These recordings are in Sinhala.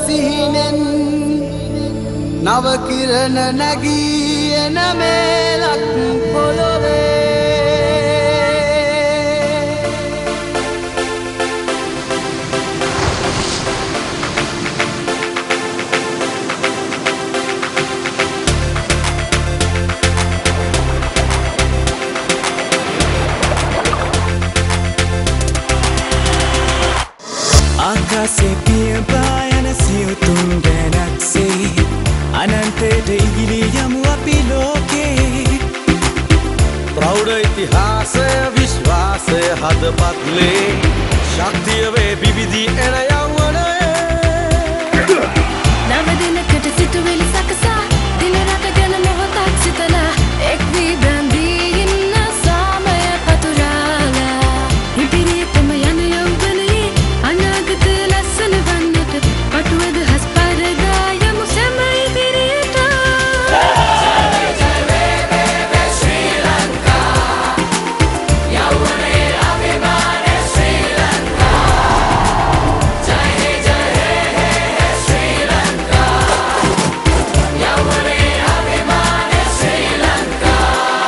සිහිනෙන් නව කිරණ නැගී එන මේලක් පොළොවේ ආකාශේ පියඹා යන සියුතුන් ගැනක්සේ අනන්තයට ඉගිලී යමු අපි ලෝකේ ප්‍රෞಢ ඉතිහාසය විශ්වාසය හදපත්ලේ ශක්තිය වේ විවිධි එන යවුවනේ නව දිනකට සිතුවිලි සකසා දින රට ගැන මොහොතක් සිතලා එක් වී බැඳී ඉන්න සාමය පතුරාලා ඉදිරියටම යන යෞවනයේ අනාගත ලස්සන වන්නට පටුවද හස් පරදා යමු සැම ඉදිරියට ශ්‍රී ලංකා යෞවනයේ අභිමාන ශ්‍රී ලංකා ජය හේ ශ්‍රී ලංකා යෞවනයේ අභිමාන ශ්‍රී ලංකා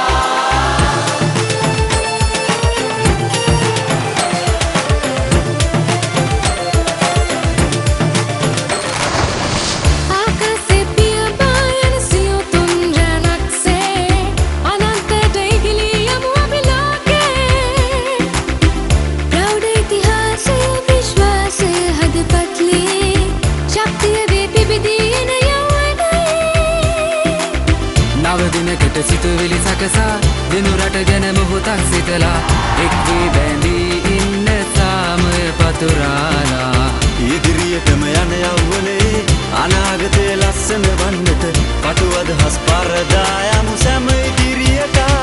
ආකාශේ පියඹා යන සියුතුන් රැණක්සේ අනන්තයට ඉගිලී යමු අපි ලෝකේ ප්‍රෞಢ ඉතිහාසය විශ්වාසය හදපත්ලේ ශක්තිය වේ පිබිදී එන යෞවනයේ නව දිනකට සිතුවිලි සකසා දිනු රට ගැන මොහොතක් සිතලා එක් වී බැඳී ඉන්න සාමය පතුරාලා ඉදිරියටම යන යවුවනේ අනාගතය ලස්සන වන්නට පටු අදහස් පරදා යමු සැම ඉදිරියට